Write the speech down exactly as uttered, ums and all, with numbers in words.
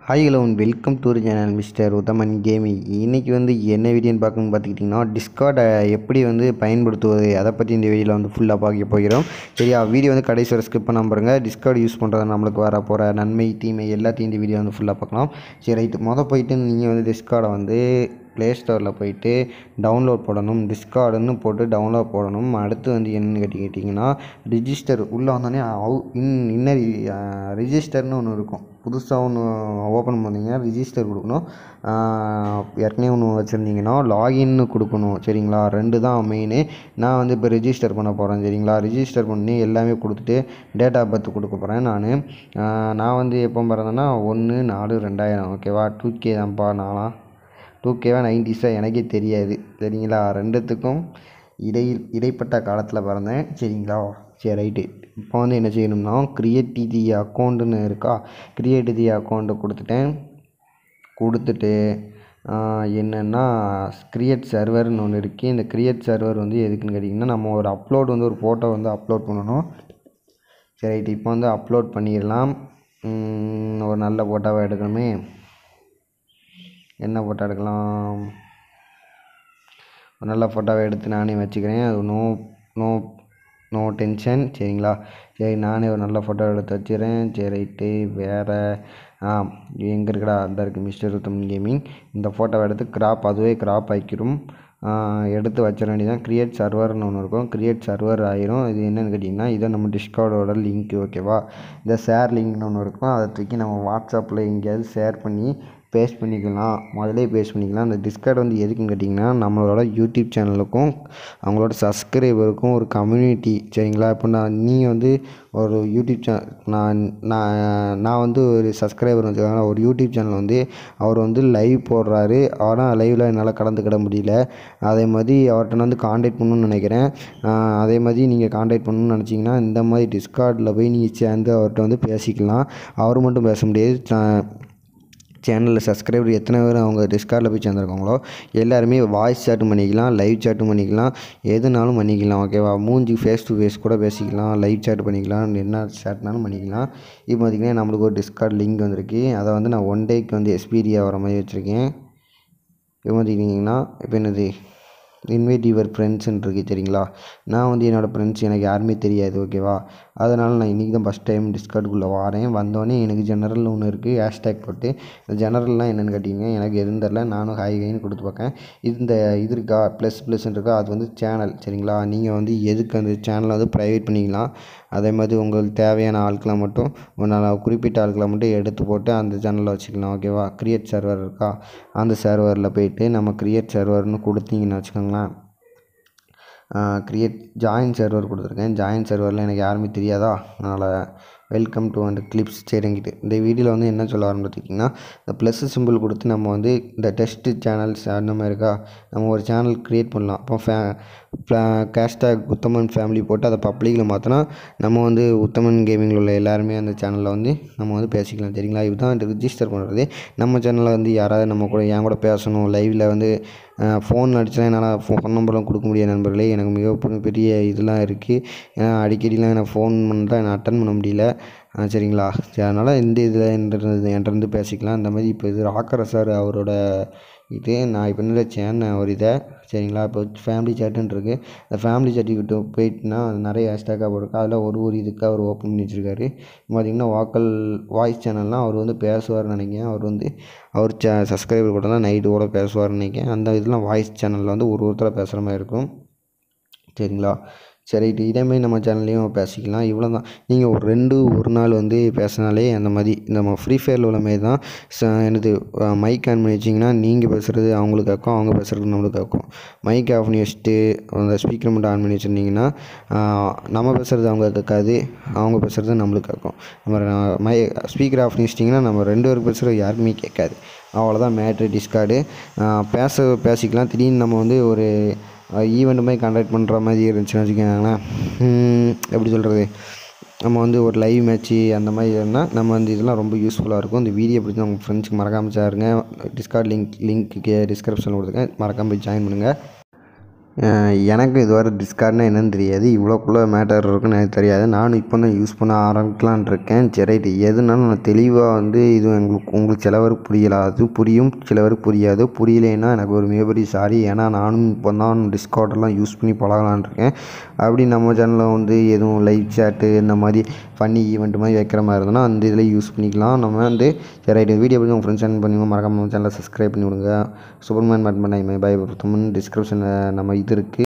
Hi hello and welcome to the channel mister Uthaman Gaming. இன்றைக்கி வந்து என்ன வீடியோன்னு பார்க்கணும்னு பார்த்துக்கிட்டிங்கன்னா டிஸ்கார்டை எப்படி வந்து பயன்படுத்துவது அதை பற்றி இந்த வீடியோவில் வந்து ஃபுல்லாக பார்க்க போகிறோம். சரியா, வீடியோ வந்து கடைசி வரை ஸ்கிப் பண்ணாமல் பாருங்க. டிஸ்கார்டு யூஸ் பண்ணுறது நம்மளுக்கு வர போகிற நன்மை தீமை எல்லாத்தையும் இந்த வீடியோ வந்து ஃபுல்லாக பார்க்கலாம். சரி ரைட்டு, மொதல் போயிட்டு நீங்கள் வந்து டிஸ்கார்டை வந்து ப்ளே ஸ்டோரில் போயிட்டு டவுன்லோட் போடணும். டிஸ்கார்டுன்னு போட்டு டவுன்லோட் போடணும். அடுத்து வந்து என்னென்னு கேட்டிக்கிட்டிங்கன்னா ரிஜிஸ்டர் உள்ளே வந்தோடனே அவு இன் இன்னர் ரிஜிஸ்டர்னு ஒன்று இருக்கும். புதுசாக ஒன்று ஓப்பன் பண்ணிங்கன்னா ரிஜிஸ்டர் கொடுக்கணும். ஏற்கனவே ஒன்று வச்சுருந்தீங்கன்னா லாகின்னு கொடுக்கணும். சரிங்களா, ரெண்டு தான் மெயினு. நான் வந்து இப்போ ரிஜிஸ்டர் பண்ண போகிறேன். சரிங்களா, ரிஜிஸ்டர் பண்ணி எல்லாமே கொடுத்துட்டு டேட் ஆஃப் பர்த் கொடுக்க போகிறேன். நான் நான் வந்து எப்போ பிறந்தேன்னா ஒன்று நாலு ரெண்டாயிரம் ஓகேவா. டூ கே தான்ப்பா. நானா டூ கேவா நைன்டிஸா எனக்கே தெரியாது. சரிங்களா, ரெண்டுத்துக்கும் இடையில் இடைப்பட்ட காலத்தில் பிறந்தேன். சரிங்களா, சரி ரைட்டு. இப்போ வந்து என்ன செய்யணும்னா க்ரியேட் தி அக்கௌண்ட்டுன்னு இருக்கா, க்ரியேட் தி அக்கௌண்ட்டை கொடுத்துட்டேன். கொடுத்துட்டு என்னென்னா க்ரியேட் சர்வர்னு ஒன்று இருக்குது. இந்த க்ரியேட் சர்வர் வந்து எதுக்குன்னு கேட்டிங்கன்னா நம்ம ஒரு அப்லோட் வந்து ஒரு ஃபோட்டோ வந்து அப்லோட் பண்ணணும். சரி ரைட்டு, இப்போ வந்து அப்லோட் பண்ணிடலாம். ஒரு நல்ல ஃபோட்டோவை எடுக்கணுமே. என்ன ஃபோட்டோ எடுக்கலாம்? ஒரு நல்ல ஃபோட்டோவை எடுத்து நானே வச்சுக்கிறேன். அது நோ நோ நோ டென்ஷன். சரிங்களா, சரி நானே ஒரு நல்ல ஃபோட்டோ எடுத்து வச்சுக்கிறேன். சரி ரைட்டு, வேறு ஆ எங்கே இருக்குடா? அந்த இருக்குது மிஸ்டர் உத்தமன் கேமிங். இந்த ஃபோட்டோவை எடுத்து கிராப் அதுவே கிராப் ஆக்கிரும். எடுத்து வச்சிட வேண்டியதான். க்ரியேட் சர்வர்னு ஒன்று இருக்கும். க்ரியேட் சர்வர் ஆயிரும். இது என்னென்னு கேட்டிங்கன்னா இதை நம்ம டிஸ்கார்டோட லிங்க் ஓகேவா. இந்த ஷேர் லிங்க்னு ஒன்று இருக்கும். அதை தூக்கி நம்ம வாட்ஸ்அப்பில் எங்கேயாவது ஷேர் பண்ணி பேஸ்ட் பண்ணிக்கலாம். முதலே பேஸ்ட் பண்ணிக்கலாம். அந்த டிஸ்கார்டு வந்து எதுக்குன்னு கேட்டிங்கன்னா நம்மளோட யூடியூப் சேனலுக்கும் அவங்களோட சப்ஸ்கிரைபருக்கும் ஒரு கம்யூனிட்டி. சரிங்களா, இப்போ நான் நீங்கள் வந்து ஒரு யூடியூப் சேனல் நான் நான் நான் வந்து ஒரு சப்ஸ்கிரைபர் வச்சுருக்காங்க. ஒரு யூடியூப் சேனல் வந்து அவர் வந்து லைவ் போடுறாரு. ஆனால் லைவில் என்னால் கலந்துக்கிட முடியல. அதே மாதிரி அவர்கிட்ட வந்து காண்டாக்ட் பண்ணணும்னு நினைக்கிறேன். அதே மாதிரி நீங்கள் காண்டாக்ட் பண்ணணும்னு நினச்சிங்கன்னா இந்த மாதிரி டிஸ்கார்டில் போய் நீங்கள் சேர்ந்து அவர்கிட்ட வந்து பேசிக்கலாம். அவர் மட்டும் பேச முடியாது. சேனலில் சப்ஸ்கிரைபர் எத்தனை பேர் அவங்க டிஸ்கார்டில் போய் சேர்ந்துருக்காங்களோ எல்லாருமே வாய்ஸ் சேட்டும் பண்ணிக்கலாம், லைவ் சேட்டும் பண்ணிக்கலாம், எதுனாலும் பண்ணிக்கலாம் ஓகேவா. மூஞ்சி ஃபேஸ் டு ஃபேஸ் கூட பேசிக்கலாம், லைவ் சேட் பண்ணிக்கலாம், என்ன சேட்னாலும் பண்ணிக்கலாம். இப்போ பார்த்திங்கன்னா நம்மளுக்கு ஒரு டிஸ்கார்ட் லிங்க் வந்திருக்கு. அதை வந்து நான் ஒன் டேக்கு வந்து எக்ஸ்பீரி ஆகிற மாதிரி வச்சுருக்கேன். இப்போ பார்த்திங்கன்னா இப்போ என்னது இன்வைட் யுவர் ஃப்ரெண்ட்ஸுன்னு இருக்குது. சரிங்களா, நான் வந்து என்னோடய ஃப்ரெண்ட்ஸ் எனக்கு யாருமே தெரியாது ஓகேவா. அதனால் நான் இன்றைக்கி தான் ஃபஸ்ட் டைம் டிஸ்கார்டுக்குள்ளே வரேன். வந்தோடனே எனக்கு ஜெனரல் ஒன்று இருக்குது, ஹேஷ்டேக் போட்டு. இந்த ஜெனரல்லாம் என்னென்னு கேட்டிங்கன்னா எனக்கு எதுவும் தெரில. நானும் ஹை ஹைன்னு கொடுத்து பார்க்கேன். இந்த இது இருக்கா ப்ளஸ் ப்ளஸ்ன்னு இருக்கா, அது வந்து சேனல். சரிங்களா, நீங்கள் வந்து எதுக்கு அந்த சேனலை வந்து ப்ரைவேட் பண்ணிக்கலாம். அதே மாதிரி உங்களுக்கு தேவையான ஆட்களை மட்டும் நான் குறிப்பிட்ட ஆட்களை மட்டும் எடுத்து போட்டு அந்த சேனலில் வச்சுக்கலாம் ஓகேவா. க்ரியேட் சர்வர் இருக்கா, அந்த சர்வரில் போய்ட்டு நம்ம க்ரியேட் சர்வர்னு கொடுத்தீங்கன்னு வச்சுக்கோங்களேன். க்ரியேட் ஜாயின் சர்வர் கொடுத்துருக்கேன். ஜாயின் சர்வரில் எனக்கு யாருமே தெரியாதா, அதனால் வெல்கம் டு அண்ட் கிளிப்ஸ். சரிங்கிட்டு இந்த வீடியோவில் வந்து என்ன சொல்ல வரேன்னு பார்த்திங்கன்னா இந்த ப்ளஸ் சிம்பிள் கொடுத்து நம்ம வந்து இந்த டெஸ்ட்டு சேனல்ஸ் அந்த மாதிரி இருக்கா, நம்ம ஒரு சேனல் க்ரியேட் பண்ணலாம். அப்போ ஃபே ஹேஷ்டேக் உத்தமன் ஃபேமிலி போட்டு அதை பப்ளிக்கில் மாற்றினா நம்ம வந்து உத்தமன் கேமிங்கில் உள்ள எல்லாருமே அந்த சேனலில் வந்து நம்ம வந்து பேசிக்கலாம். சரிங்களா, இதுதான் ரிஜிஸ்டர் பண்ணுறது. நம்ம சேனலில் வந்து யாராவது நம்ம கூட என் கூட பேசணும், லைவில் வந்து ஃபோன் அடிச்சுலாம் என்னால் ஃபோன் நம்பர்லாம் கொடுக்க முடியாது நண்பர்களே. எனக்கு மிக பெரிய இதெல்லாம் இருக்குது. ஏன்னா அடிக்கடிலாம் எனக்கு ஃபோன் பண்ணுறேன், நான் அட்டன் பண்ண முடியல. சரிங்களா, சரி அதனால் இந்த இதில் என்கிட்ட என்கிட்ட பேசிக்கலாம். இந்த மாதிரி இப்போ இது ராக்கர சார் அவரோட இது நான் இப்போ என்ன சேனல் ஒரு இதை. சரிங்களா, இப்போ ஃபேமிலி சேட்டுன்னு இருக்குது. இந்த ஃபேமிலி சர்டிஃபிகேட்டு போயிட்டுனா நிறைய ஹேஷ்டேக்காக போட்டிருக்கு. அதில் ஒரு ஒரு இதுக்காக அவர் ஓப்பன் பண்ணி வச்சுருக்காரு. பார்த்திங்கன்னா வாக்கல் வாய்ஸ் சேனல்லாம் அவர் வந்து பேசுவார்னு நினைக்கிறேன். அவர் வந்து அவர் சே சப்ஸ்கிரைபர் கூட தான் நைட்டு கூட பேசுவார்னு நினைக்கிறேன். அந்த இதெல்லாம் வாய்ஸ் சேனலில் வந்து ஒரு ஒருத்தராக பேசுகிற மாதிரி இருக்கும். சரிங்களா, சரி இதேமாதிரி நம்ம சேனல்லையும் பேசிக்கலாம். இவ்வளோ தான். நீங்கள் ஒரு ரெண்டு ஒரு நாள் வந்து பேசினாலே அந்த மாதிரி நம்ம ஃப்ரீ ஃபயரில் உள்ள மாரி தான். ச என்னது மைக் ஆன் பண்ணி வச்சிங்கன்னா நீங்கள் பேசுகிறது அவங்களுக்கு கேட்கும், அவங்க பேசுகிறது நம்மளுக்கு கேட்கும். மைக் ஆஃப் பண்ணி வச்சுட்டு அந்த ஸ்பீக்கர் மட்டும் ஆன் பண்ணி வச்சுருந்தீங்கன்னா நம்ம பேசுகிறது அவங்க கேட்காது, அவங்க பேசுகிறது நம்மளுக்கு கேட்கும். நம்ம மை ஸ்பீக்கர் ஆஃப் பண்ணி வச்சிட்டிங்கன்னா நம்ம ரெண்டு பேருக்கு பேசுகிறது யாருக்குமே கேட்காது. அவ்வளோதான் மேட்ரு. டிஸ்கார்டு பேச பேசிக்கலாம். திடீர்னு நம்ம வந்து ஒரு ஈவெண்ட் மாதிரி கண்டக்ட் பண்ணுற மாதிரி இருந்துச்சுன்னு வச்சுக்கோங்களேன். எப்படி சொல்கிறது, நம்ம வந்து ஒரு லைவ் மேட்ச்சு அந்த மாதிரி இருந்தால் நம்ம வந்து இதெல்லாம் ரொம்ப யூஸ்ஃபுல்லாக இருக்கும். இந்த வீடியோ பிடிச்சி உங்கள் ஃப்ரெண்ட்ஸுக்கு மறக்காமல் சேருங்க. டிஸ்கார்ட் லிங்க் லிங்க்கு டிஸ்கிரிப்ஷனில் கொடுத்துருக்கேன், மறக்காமல் போய் ஜாயின் பண்ணுங்கள். எனக்கு இதுவரை டிஸ்கார்ட்னா என்னன்னு தெரியாது, இவ்வளோக்குள்ள மேட்டர் இருக்குன்னு எனக்கு தெரியாது. நானும் இப்போ தான் யூஸ் பண்ண ஆரம்பிக்கலான் இருக்கேன். சரி ரைட்டு, எதுனாலும் நான் தெளிவாக வந்து இது உங்களுக்கு உங்களுக்கு சில பேருக்கு புரியலாம், அது புரியும், சில பேருக்கு புரியாது. புரியலைன்னா எனக்கு ஒரு மிகப்பெரிய சாரி. ஏன்னா நானும் இப்போ தான் டிஸ்கார்டெல்லாம் யூஸ் பண்ணி பழகலான் இருக்கேன். அப்படி நம்ம சேனலில் வந்து எதுவும் லைவ் சேட்டு இந்த மாதிரி ஃபன்னி ஈவெண்ட் மாதிரி வைக்கிற மாதிரி இருந்ததுன்னா அந்த இதில் யூஸ் பண்ணிக்கலாம். நம்ம வந்து சரி ரைட்டு, வீடியோ பற்றி உங்கள் ஃப்ரெண்ட்ஸ் சென்ட் பண்ணுங்க, மறக்காம நம்ம சேனலை சப்ஸ்கிரைப் பண்ணி விடுங்க. சூப்பர்மேன் பேட்மேன் ஐ மை பை உத்தமன் டிஸ்கிரிப்ஷனில் நம்ம இது இருக்குது.